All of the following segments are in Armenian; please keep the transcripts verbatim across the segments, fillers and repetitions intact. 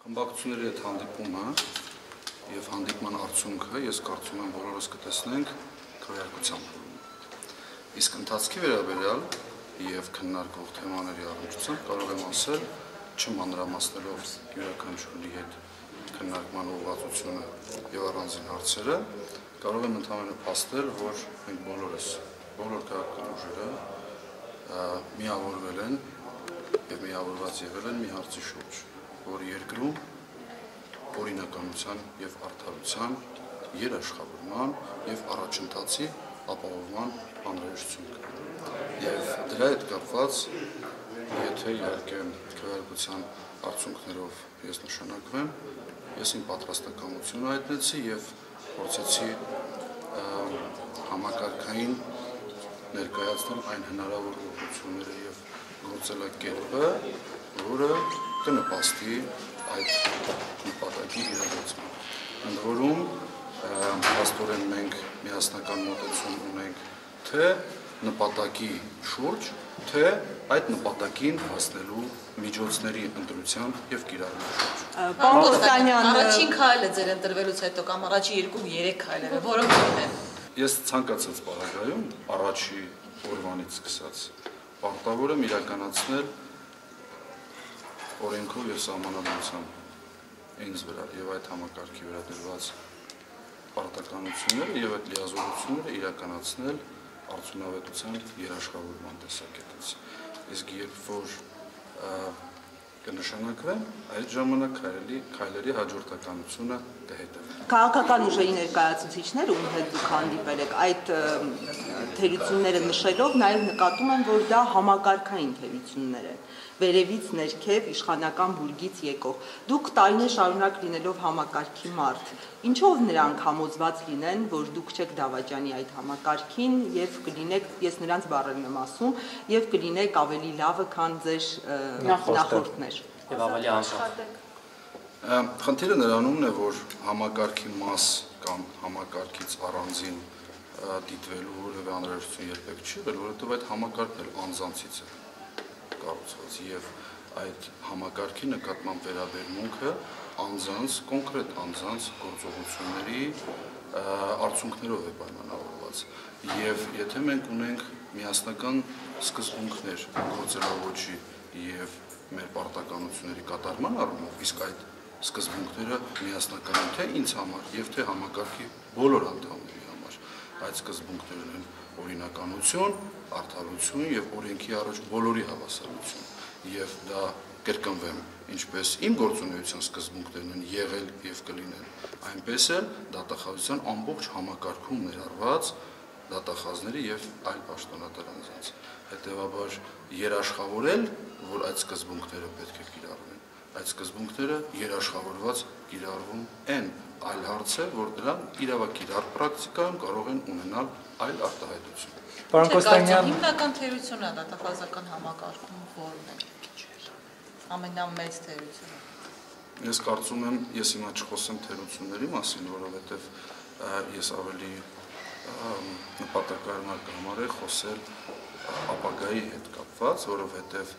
Խմբակցությունների հետ հանդիպումը եւ հանդիպման արդյունքը ես կարծում եմ բոլորս կտեսնենք քվեարկությամբ։ Իսկ ընթացքի վերաբերյալ եւ քննարկող թեմաների առնչությամբ կարող եմ ասել, չմանրամասնելով յուրաքանչյուրի հետ քննարկման ուղղվածությունը եւ առանձին հարցերը, կարող եմ ընդհանրապես փաստել, որ մենք բոլորս, բոլոր քաղաքական ուժերը միավորվել են եւ միավորված եղել են մի հարցի շուրջ, որ երկրում օրինականության եւ արդարության, երաշխավորման եւ առաջընթացի ապահովման անհրաժեշտություն կա։ Եվ դրա հետ կապված, եթե իհարկե քվեարկության արդյունքներով ես նշանակվեմ, ես իմ պատրաստակամությունը հայտնեցի եւ փորձեցի համակարգային ներկայացնել այն հնարավոր ուղղությունները եւ գործելակերպը, որը կնպաստի այդ նպատակի իրագործման։ Ընդ որում, փաստորեն մենք միասնական մոտեցում ունենք թե նպատակի շուրջ, թե այդ նպատակին հասնելու միջոցների ընտրությամբ եւ կիրառման շուրջ։ Պարոն Կոստանյան, առաջին քայլը ձեր ընտրվելուց հետո կամ առաջի երկու-երեք քայլերը, որոնք են։ Ես ցանկացած պարագայում առաջի օրվանից սկսած պարտավոր եմ իրականացնել օրենքով եւ սահմանադրությամբ ինձ վրա եւ այդ համակարգի վրա դրված պարտականությունները եւ այդ լիազորությունները իրականացնել արդյունավետության երաշխավորման տեսակետից։ Իսկ երբ որ կնշանակվեն, այդ ժամանակ քայլերի քայլերի հաջորդականությունը կհետևի։ Քաղաքական ուժերի ներկայացուցիչները, ում հետ դուք հանդիպել եք, այդ թերությունները նշելով նաև նկատում են, որ դա համակարգային թերություններ են, վերևից ներքև իշխանական բուրգից եկող։ Դուք տարիներ շարունակ լինելով համակարգի մարդ, ինչով նրանք համոզված լինեն, որ դուք չեք դավաճանի այդ համակարգին եւ կլինեք, ես նրանց բառերն եմ ասում, եւ կլինեք ավելի լավը, քան ձեր նախորդներ։ Եվ ավելի անշատ։ Խնդիրը նրանումն է, որ համակարգի մաս կամ համակարգից առանձին դիտվելու որևէ անհրաժեշտություն երբեք չի եղել, որովհետև այդ համակարգն էլ անձանցից է կառուցված եւ այդ համակարգի նկատմամբ վերաբերմունքը անձանց, կոնկրետ անձանց գործողությունների արդյունքներով է պայմանավորված։ Եվ եթե մենք ունենք միասնական սկզբունքներ գործելավոճի եւ մեր պարտականությունների կատարման առումով, իսկ այդ սկզբունքները միասնական են թե ինձ համար եւ թե համակարգի բոլոր անդամների համար, այդ սկզբունքներն են օրինականություն, արդարություն եւ օրենքի առաջ բոլորի հավասարություն եւ դա կրկնվեմ, ինչպես իմ գործունեության սկզբունքներն են եղել եւ կլինեն, այնպես էլ դատախազության ամբողջ համակարգում ներառված դատախազների եւ այլ պաշտոնատար անձանց։ Հետեւաբար երաշխավորել, որ այդ սկզբունքները պետք է կիրառվեն, այդ սկզբունքները երաշխավորված կիրառվում են, այլ հարց է, որ դրան իրավակիրառ պրակտիկայում կարող են ունենալ այլ արտահայտություն։ Պարոն Կոստանյան, հիմնական թերությունը դատախազական համակարգում որն է։ Ամենամեծ թերությունը։ Ես կարծում եմ, ես հիմա չխոսեմ թերությունների մասին, որովհետև ես ավելի նպատակարար կհամարեի խոսել ապագայի հետ կապված, որովհետև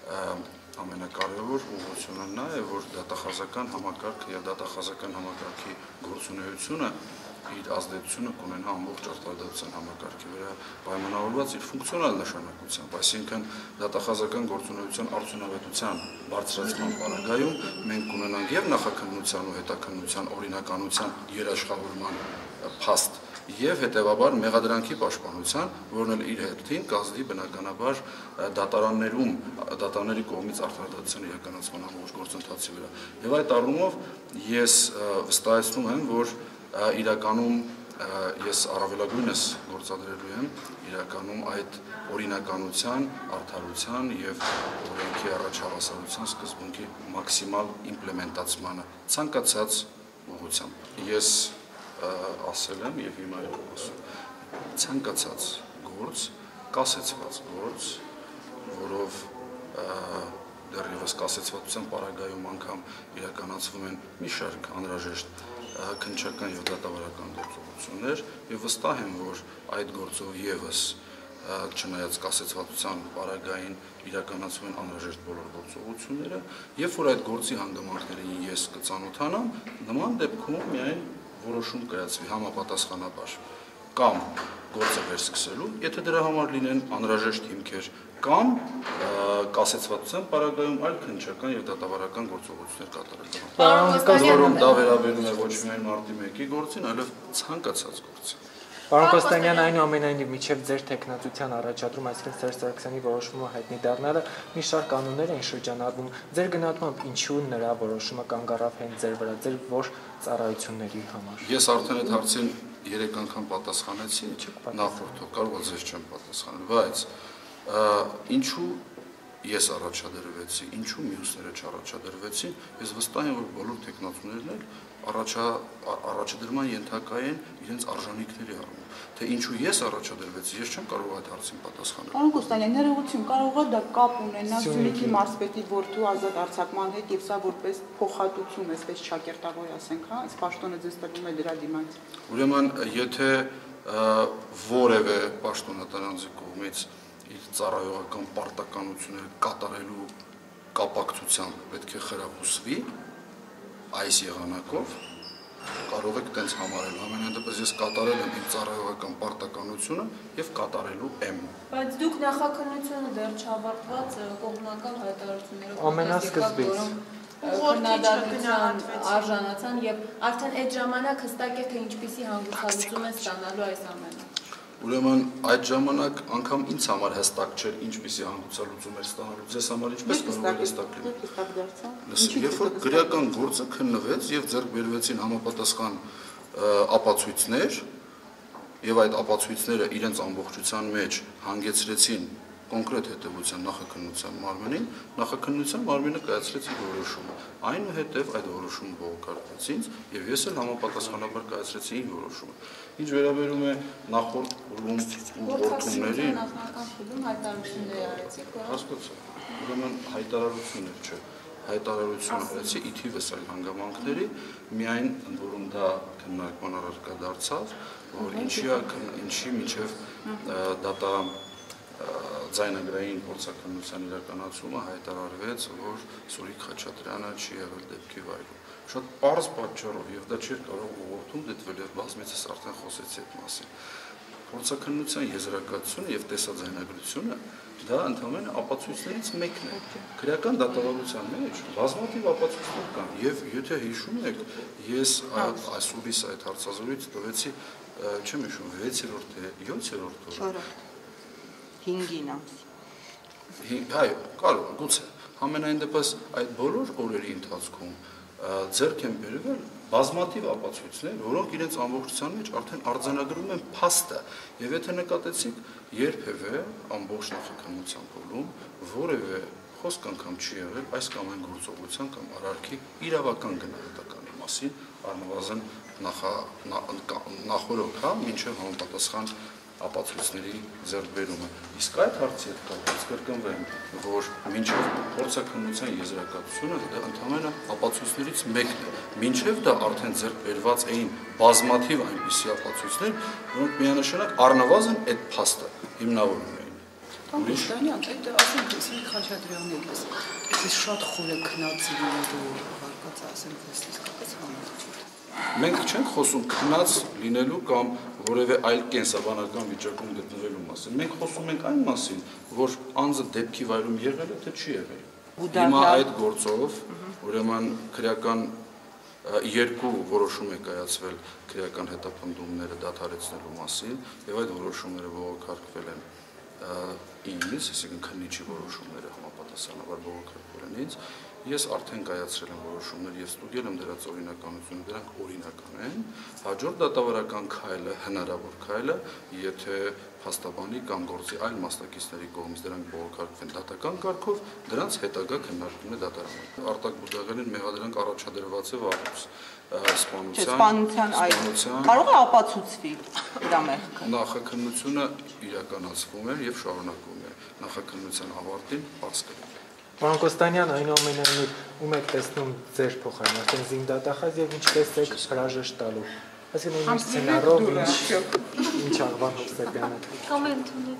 ամենակարևոր ուղղությունը նա է, որ դատախազական համակարգը եւ դատախազական համակարգի գործունեությունը իր ազդեցությունը կունենա ամբողջ արտադրության համակարգի վրա պայմանավորված իր ֆունկցիոնալ նշանակությամբ, այսինքն դատախազական գործունեության արդյունավետության բարձրացման պարագայում մենք կունենանք եւ նախաքննության ու հետաքննության օրինականության երաշխավորման փաստ եւ հետեւաբար մեղադրանքի պաշտպանության, որն էլ իր հետքին կազդի բնականաբար դատարաններում դատարանների կողմից արդարադատության իրականացման ամբողջ գործընթացի վրա։ Եվ այդ առումով ես վստահեցնում եմ, որ իրականում ես առավելագույնս գործադրելու եմ իրականում այդ օրինականության, արդարության եւ օրենքի առաջ հավասարության սկզբունքի մաքսիմալ իմպլեմենտացմանը ցանկացած ուղղությամբ։ Ես ասել եմ եւ հիմա եմ ասում, ցանկացած գործ, կասեցված գործ, որով դեռևս կասեցվածության պարագայում անգամ իրականացվում են մի շարք անհրաժեշտ քննչական եւ դատավարական գործողություններ եւ վստահ եմ, որ այդ գործով եւս չնայած կասեցվածության պարագային իրականացվում են անհրաժեշտ բոլոր գործողությունները, երբ որ այդ գործի հանգամանքներին ես կծանոթանամ, նման դեպքում միայն որոշում կայացվի համապատասխանաբար կամ գործը վերսկսելու, եթե դրա համար լինեն անհրաժեշտ հիմքեր, կամ կասեցվածության պարագայում այլ քննչական եւ դատավարական գործողություններ կատարել։ Որում դա վերաբերում է ոչ միայն մարտի մեկի գործին, այլև ցանկացած գործին։ Պարոն Կոստանյան, այնուամենայնիվ միջև ձեր տեխնատության առաջադրում, այսինքն Սերժ Սարգսյանի որոշումը հայտնի դառնալը մի շարք կանոններ են շրջանառվում։ Ձեր գնահատմամբ ինչու նրա որոշումը կանգ առավ հենց ձեր վրա, ձեր որ ծառայությունների համար։ Ես արդեն այդ հարցին երեք անգամ պատասխանեցի, նախորդով կարող է ձեզ չեմ պատասխանել, բայց ինչու ես առաջադրվեցի, ինչու մյուսները չառաջադրվեցին, ես վստահ եմ, որ բոլոր տեխնատուներն էլ առաջադրման ենթակա են իրենց արժանինքների առումով, թե ինչու ես առաջադրվեցի, ես չեմ կարող այդ հարցին պատասխանել։ Պարոն Կոստանյան, ներողություն, կարող է դա կապ ունենա Սյունիքի մարզպետի որդու ազատ արձակման հետ եւ սա որպես փոխհատուցում, այսպես ճակերտավոր ասենք, հա, այս պաշտոնը ձեզ տրվում է դրա դիմաց։ Ուրեմն, եթե որևէ պաշտոնատարանձի կողմից իր ծառայողական պարտականությունները կատարելու կապակցությամբ պետք է խրախուսվի այս եղանակով կարող եք տենց համարել, ամենայն դեպս ես կատարել եմ իմ ծառայողական պարտականությունը եւ կատարելու եմ։ Բայց դուք նախաքննությունը դեռ չավարտված կողմնական հայտարարություններով ամենասկզբից քննադատության արժանացան եւ արդեն այդ ժամանակ հստակ է թե ինչպիսի հանգուցալուծում է ստանալու այս ամենը։ Ուրեմն այդ ժամանակ անգամ ինձ համար հստակ չէր ինչպիսի հանգուցալուծում էր ստանալու, ձեզ համար ինչպես կարող է հստակ լինել։ Երբ որ քրեական գործը քննվեց եւ ձեռք բերվեցին համապատասխան ապացույցներ եւ այդ ապացույցները իրենց ամբողջության մեջ հանգեցրեցին կոնկրետ հետևության նախաքննության մարմնին, նախաքննության մարմինը կայացրեց իր որոշումը։ Այնուհետև այդ որոշումը բողոքարկվեց ինձ եւ ես էլ համապատասխանաբար կայացրեցի իմ որոշումը։ Ինչ վերաբերում է նախորդ ուրում ուրումներին, նախնական փուլում հայտարարություններ արեցիք, որոնք հասկացա։ Ուրեմն հայտարարություններ չէ, հայտարարություն արեցի ի թիվս այլ հանգամանքների, միայն ընդ որում դա քննարկման առարկա դարձավ, որ ինչի ինչի միջև դատա ձայնագրային փորձաքննության իրականացումը հայտարարվեց, որ Սուրիկ Խաչատրյանը չի եղել դեպքի վայրում։ Շատ պարզ պատճառով եւ դա չէր կարող ուղղորդում դիտվել եւ բազմիցս արդեն խոսեցի այդ մասին։ Փորձաքննության եզրակացությունը եւ տեսաձայնագրությունը դա ընդհանրապես ապացույցներից մեկն է։ Քրեական դատավարության մեջ բազմաթիվ ապացույցներ կան եւ եթե հիշում եք, ես այսօրիս այդ հարցազրույցը տվեցի, չեմ հիշում, վեցերորդ թե յոթերորդ օրը։ հինգին ամսի։ Այո, կարող է, գուցե։ Համենայն դեպս այդ բոլոր օրերի ընթացքում ձեռք են բերվել բազմաթիվ ապացույցներ, որոնք իրենց ամբողջության մեջ արդեն արձանագրում են փաստը, եւ եթե նկատեցիք, երբևէ ամբողջ նախաքննության փուլում որևէ խոսք անգամ չի եղել այս կամ այն գործողության կամ արարքի իրավական գնահատականի մասին, առնվազն նախորդ, հա, մինչև համապատասխան ապացույցների ձեռքբերումը։ Իսկ այդ հարցի հետ կապված կրկնվեմ, որ մինչև փորձաքննության եզրակացությունը դա ընդհանրապես ապացույցներից մեկն է։ Մինչև դա արդեն ձեռքբերված էին բազմաթիվ այնպիսի ապացույցներ, որոնք միանշանակ առնվազն այդ փաստը հիմնավորում էին։ Կոստանյան, այդ ասենք Սուրիկ Խաչատրյանի այս շատ խորը քնած լինելու հարկած ասենք իսկապես համոզված։ Մենք չենք խոսում քնած լինելու կամ որևէ այլ կենսաբանական վիճակում գտնվելու մասին։ Մենք խոսում ենք այն մասին, որ անձը դեպքի վայրում եղել է, թե չի եղել։ Հիմա այդ գործով, ուրեմն քրեական երկու որոշում է կայացվել քրեական հետապնդումները դադարեցնելու մասին, եւ այդ որոշումները բողոքարկվել են ինձ, այսինքն քննիչի որոշումները համապատասխանաբար բողոքարկվել են ինձ։ Ես արդեն կայացրել եմ որոշումներ եւ ստուդիել եմ դրանց օրինականությունը, դրանք օրինական են։ Հաջորդ դատավարական քայլը, հնարավոր քայլը, եթե փաստաբանի կամ գործի այլ մասնակիցների կողմից դրանք բողոքարկվեն դատական կարգով, դրանց հետագա քննարկումն է դատարանում։ Արտակ Բուդաղյանին մեղադրանք առաջադրված է վաղուց սպանության սպանության կարող է ապացուցվի դրա մեղքը։ Նախաքննությունը իրականացվում է եւ շարունակվում է։ Նախաքննության ավարտին բաց կլինի։ Պարոն Կոստանյան, այնուամենայնիվ ում եք տեսնում ձեր փոխարեն, արդեն զինդատախազ եւ ինչպես եք հրաժեշտ տալու Այսինքն ինչ սցենարով, ինչ Աղվան Հովսեփյանը։ Կոմենտ ունի։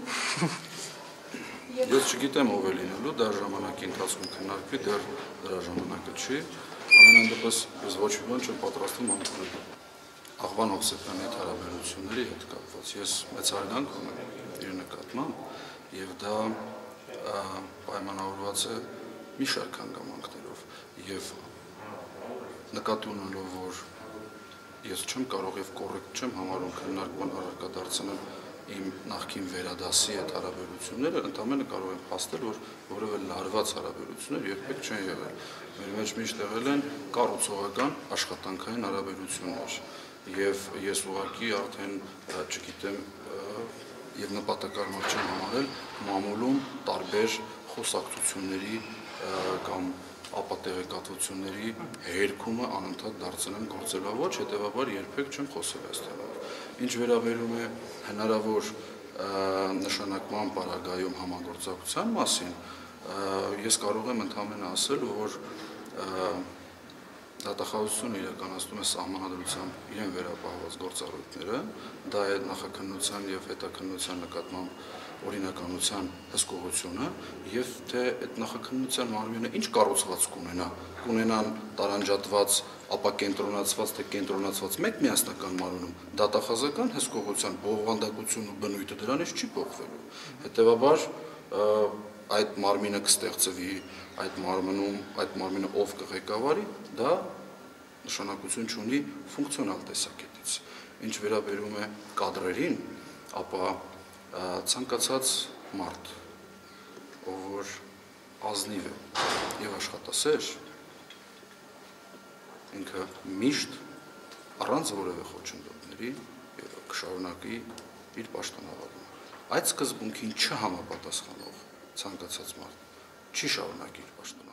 Ես չգիտեմ ով է լինելու, դա ժամանակի ընթացքում քննարկվի, դեռ դրա ժամանակը չի։ Ամենայն դեպս ես ոչ մի բան չեմ պատրաստվում անդրադառնալ Աղվան Հովսեփյանի հարաբերությունների հետ կապված։ Ես մեծ հարգանք ունեմ իր նկատմամբ, եւ դա պայմանավորված է մի շարք հանգամանքներով, եւ նկատի ունենալով, որ ես չեմ կարող եւ կոռեկտ չեմ համարում քննարկման առարկա դարձնել իմ նախկին վերադասի այդ հարաբերությունները, ընդամենը կարող եմ փաստել, որ որևէ լարված հարաբերություններ երբեք չեն եղել։ Մեր մեջ միշտ եղել են կառուցողական աշխատանքային հարաբերություններ, եւ ես ուղղակի արդեն չգիտեմ եւ նպատակարար չեմ համարել մամուլում տարբեր խոսակցությունների կամ ապատեղեկատվությունների հերքումը անընդհատ դարձնեմ գործելավոճ, հետեւաբար երբեք չեմ խոսել այս թեմայով։ Ինչ վերաբերում է հնարավոր նշանակման պարագայում համագործակցության մասին, ես կարող եմ ընդհանրապես ասել, որ դատախազությունը իրականացնում է սահմանադրությամբ իրեն վերապահված գործառույթները, դա է նախաքննության եւ հետաքննության նկատմամբ օրինականության հսկողությունը եւ թե այդ նախաքննության մարմինը ինչ կառուցվածք ունենա, կունենան տարանջատված, ապակենտրոնացված թե կենտրոնացված մեկ միասնական մարմնում, դատախազական հսկողության բովանդակությունն ու բնույթը դրանից չի փոխվելու։ Հետեւաբար այդ մարմինը կստեղծվի, այդ մարմնում, այդ մարմինը ով կղեկավարի, դա նշանակություն չունի ֆունկցիոնալ տեսակետից։ Ինչ վերաբերում է կադրերին, ապա ցանկացած մարդ, ով որ ազնիվ է եւ աշխատասեր, ինքը միշտ առանց որևէ խոչընդոտների կշարունակի իր պաշտոնավարումը։ Այդ սկզբունքին չհամապատասխանող ցանկացած մարդ չի շարունակի իր պաշտոնավարումը։